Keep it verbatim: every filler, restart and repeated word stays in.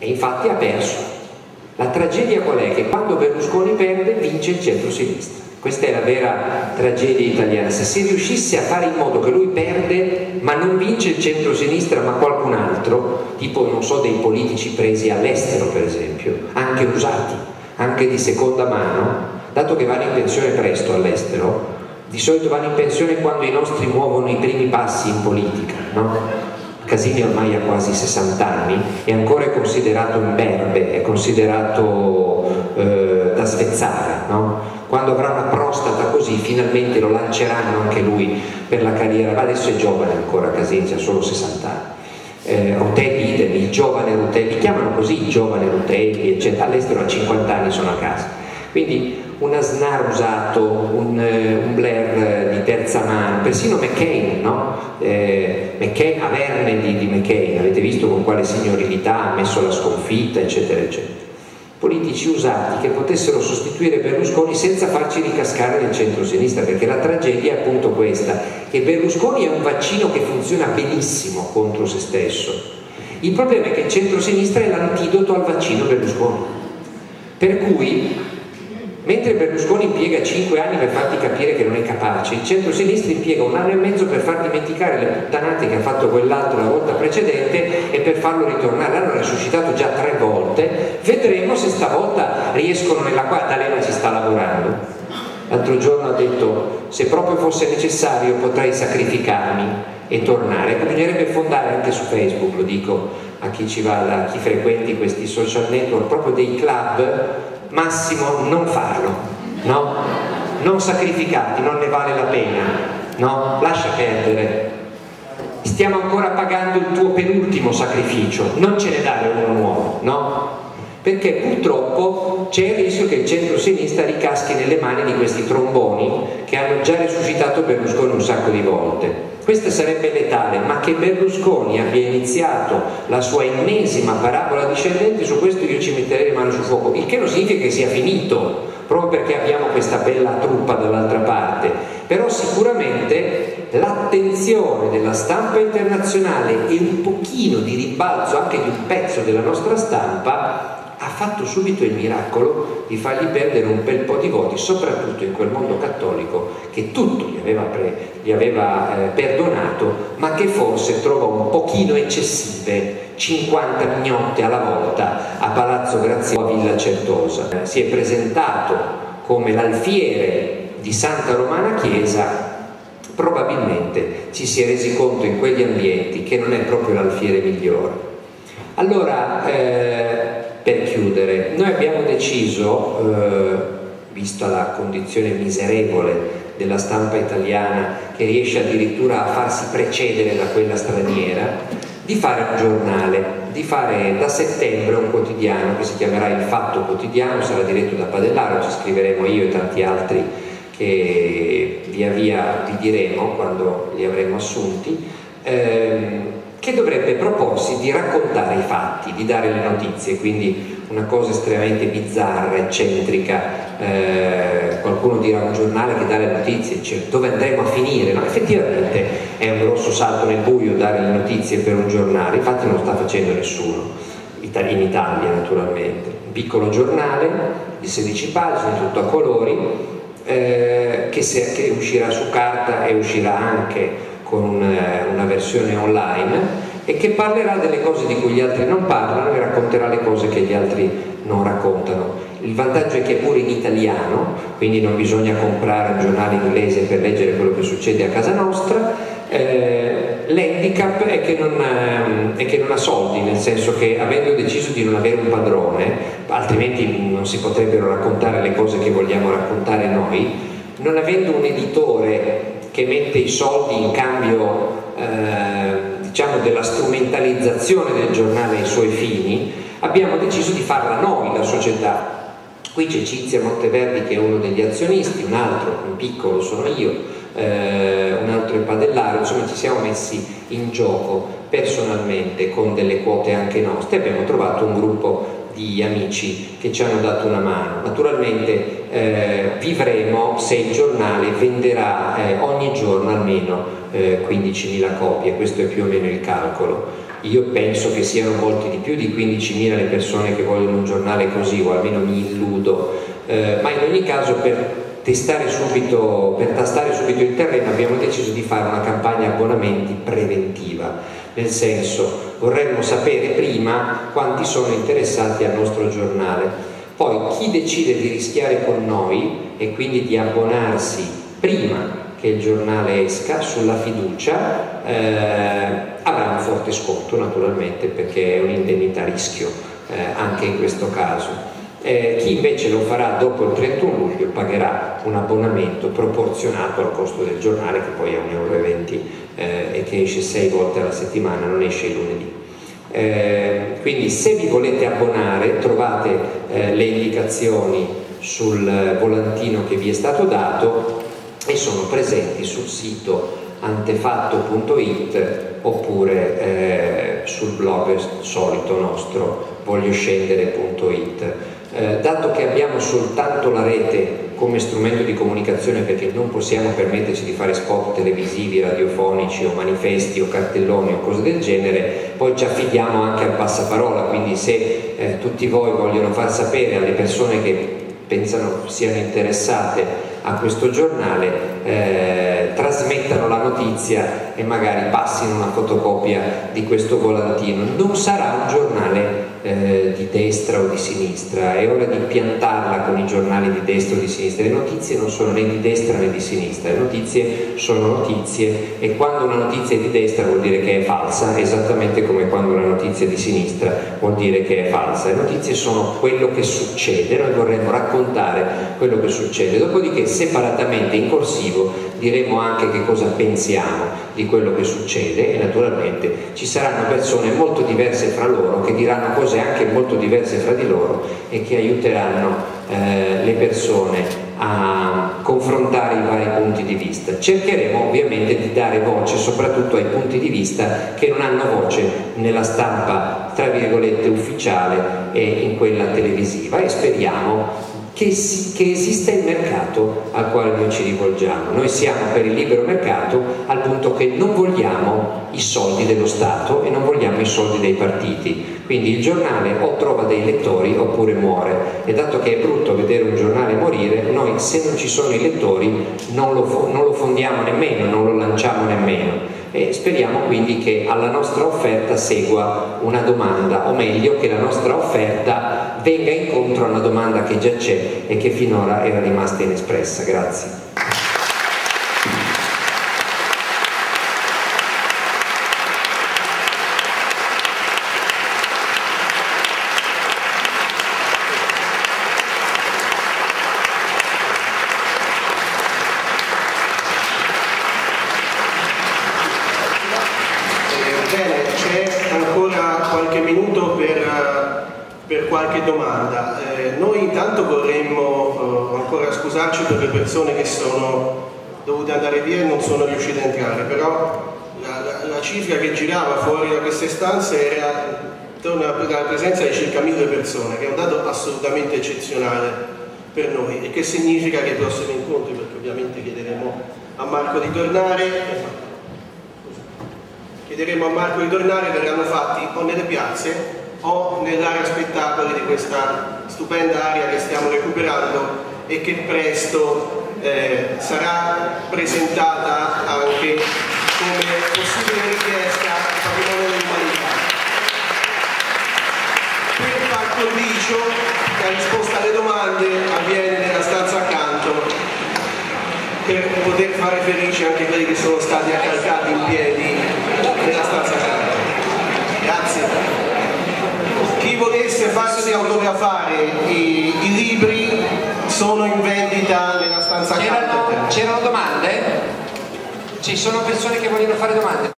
e infatti ha perso. La tragedia qual è? Che quando Berlusconi perde vince il centro-sinistra. Questa è la vera tragedia italiana. Se si riuscisse a fare in modo che lui perde ma non vince il centro-sinistra ma qualcun altro, tipo non so dei politici presi all'estero per esempio, anche usati, anche di seconda mano, dato che vanno in pensione presto all'estero, di solito vanno in pensione quando i nostri muovono i primi passi in politica, no? Casini ormai ha quasi sessanta anni e ancora è considerato imberbe, è considerato eh, da svezzare, no? Quando avrà una prostata così finalmente lo lanceranno anche lui per la carriera, ma adesso è giovane ancora Casini, ha solo sessanta anni. Eh, Rutelli idem, il giovane Rutelli, li chiamano così il giovane Rutelli, eccetera. All'estero a cinquanta anni sono a casa. Quindi un Aznar usato, un, un Blair di terza mano, persino McCain, no? Eh, McCain, Averne di, di McCain, avete visto con quale signorilità ha messo la sconfitta, eccetera, eccetera. Politici usati che potessero sostituire Berlusconi senza farci ricascare nel centro-sinistra, perché la tragedia è appunto questa, che Berlusconi è un vaccino che funziona benissimo contro se stesso. Il problema è che il centro-sinistra è l'antidoto al vaccino Berlusconi, per cui mentre Berlusconi impiega cinque anni per farti capire che non è capace, il centro-sinistra impiega un anno e mezzo per far dimenticare le puttanate che ha fatto quell'altro la volta precedente e per farlo ritornare. L'hanno resuscitato già tre volte, vedremo se stavolta riescono nella quarta. D'Alema ci sta lavorando. L'altro giorno ha detto: se proprio fosse necessario potrei sacrificarmi e tornare. Ecco, bisognerebbe fondare anche su Facebook, lo dico a chi ci vada, a chi frequenti questi social network, proprio dei club. Massimo non farlo, no? Non sacrificarti, non ne vale la pena, no? Lascia perdere. Stiamo ancora pagando il tuo penultimo sacrificio, non ce ne dare uno nuovo, no? Perché purtroppo c'è il rischio che il centro-sinistra ricaschi nelle mani di questi tromboni che hanno già resuscitato Berlusconi un sacco di volte. Questa sarebbe letale, ma che Berlusconi abbia iniziato la sua ennesima parabola discendente, su questo io ci metterei le mani sul fuoco, il che non significa che sia finito, proprio perché abbiamo questa bella truppa dall'altra parte, però sicuramente l'attenzione della stampa internazionale e un pochino di ribalzo anche di un pezzo della nostra stampa ha fatto subito il miracolo di fargli perdere un bel po' di voti, soprattutto in quel mondo cattolico che tutto gli aveva, pre, gli aveva eh, perdonato, ma che forse trovò un pochino eccessive cinquanta mignotte alla volta a Palazzo Graziano, a Villa Certosa. Eh, si è presentato come l'alfiere di Santa Romana Chiesa, probabilmente ci si è resi conto in quegli ambienti che non è proprio l'alfiere migliore. Allora, eh, per chiudere, noi abbiamo deciso, eh, vista la condizione miserevole della stampa italiana che riesce addirittura a farsi precedere da quella straniera, di fare un giornale, di fare da settembre un quotidiano che si chiamerà Il Fatto Quotidiano, sarà diretto da Padellaro, ci scriveremo io e tanti altri che via via vi diremo quando li avremo assunti, ehm, che dovrebbe proporsi di raccontare i fatti, di dare le notizie, quindi una cosa estremamente bizzarra, eccentrica. Eh, qualcuno dirà un giornale che dà le notizie, cioè, dove andremo a finire? No, effettivamente è un grosso salto nel buio dare le notizie per un giornale, infatti non lo sta facendo nessuno, in Italia naturalmente. Un piccolo giornale di sedici pagine, tutto a colori, eh, che, se, che uscirà su carta e uscirà anche con una, una versione online e che parlerà delle cose di cui gli altri non parlano e racconterà le cose che gli altri non raccontano. Il vantaggio è che è pure in italiano, quindi non bisogna comprare un giornale inglese per leggere quello che succede a casa nostra. Eh, l'handicap è che, non, eh, è che non ha soldi, nel senso che avendo deciso di non avere un padrone, altrimenti non si potrebbero raccontare le cose che vogliamo raccontare noi, non avendo un editore che mette i soldi in cambio eh, diciamo della strumentalizzazione del giornale ai suoi fini, abbiamo deciso di farla noi, la società. Qui c'è Cinzia Monteverdi che è uno degli azionisti, un altro, un piccolo sono io, eh, un altro è Padellaro, insomma ci siamo messi in gioco personalmente con delle quote anche nostre, abbiamo trovato un gruppo di amici che ci hanno dato una mano. Naturalmente eh, vivremo se il giornale venderà eh, ogni giorno almeno eh, quindicimila copie, questo è più o meno il calcolo. Io penso che siano molti di più di quindicimila le persone che vogliono un giornale così, o almeno mi illudo, eh, ma in ogni caso per testare subito, per tastare subito il terreno abbiamo deciso di fare una campagna abbonamenti preventiva, nel senso vorremmo sapere prima quanti sono interessati al nostro giornale, poi chi decide di rischiare con noi e quindi di abbonarsi prima che il giornale esca sulla fiducia eh, avrà un forte sconto naturalmente, perché è un'indennità rischio eh, anche in questo caso. Eh, chi invece lo farà dopo il trentuno luglio pagherà un abbonamento proporzionato al costo del giornale, che poi è un euro e venti eh, e che esce sei volte alla settimana, non esce il lunedì. Eh, quindi se vi volete abbonare trovate eh, le indicazioni sul volantino che vi è stato dato e sono presenti sul sito antefatto punto it oppure eh, sul blog solito nostro voglioscendere punto it. Eh, dato che abbiamo soltanto la rete come strumento di comunicazione, perché non possiamo permetterci di fare spot televisivi, radiofonici o manifesti o cartelloni o cose del genere, poi ci affidiamo anche al passaparola, quindi se eh, tutti voi vogliono far sapere alle persone che pensano siano interessate a questo giornale, eh, trasmettano la notizia e magari passino una fotocopia di questo volantino. Non sarà un giornale eh, di destra o di sinistra, è ora di piantarla con i giornali di destra o di sinistra. Le notizie non sono né di destra né di sinistra, le notizie sono notizie, e quando una notizia è di destra vuol dire che è falsa, esattamente come quando una notizia è di sinistra vuol dire che è falsa. Le notizie sono quello che succede, noi vorremmo raccontare quello che succede, dopodiché separatamente in corsivo diremo anche che cosa pensiamo di quello che succede, e naturalmente ci saranno persone molto diverse fra loro che diranno cose anche molto diverse fra di loro e che aiuteranno eh, le persone a confrontare i vari punti di vista. Cercheremo ovviamente di dare voce soprattutto ai punti di vista che non hanno voce nella stampa tra virgolette ufficiale e in quella televisiva, e speriamo Che, si, che esista il mercato al quale noi ci rivolgiamo. Noi siamo per il libero mercato al punto che non vogliamo i soldi dello Stato e non vogliamo i soldi dei partiti, quindi il giornale o trova dei lettori oppure muore, e dato che è brutto vedere un giornale morire, noi se non ci sono i lettori non lo, non lo fondiamo nemmeno, non lo lanciamo nemmeno, e speriamo quindi che alla nostra offerta segua una domanda, o meglio che la nostra offerta venga incontro a una domanda che già c'è e che finora era rimasta inespressa. Grazie. Per qualche domanda. Eh, noi intanto vorremmo eh, ancora scusarci per le persone che sono dovute andare via e non sono riuscite a entrare, però la, la, la cifra che girava fuori da queste stanze era una, la presenza di circa mille persone, che è un dato assolutamente eccezionale per noi, e che significa che i prossimi incontri, perché ovviamente chiederemo a Marco di tornare, chiederemo a Marco di tornare, verranno fatti o nelle piazze o nell'area spettacoli di questa stupenda area che stiamo recuperando e che presto eh, sarà presentata anche come possibile richiesta al patrimonio dell'umanità. Per far condicio, la risposta alle domande avviene nella stanza accanto, per poter fare felici anche quelli che sono stati accalcati in piedi nella stanza accanto. Grazie. Chi volesse farsi autografare i, i libri sono in vendita nella stanza accanto. C'erano domande? Ci sono persone che vogliono fare domande?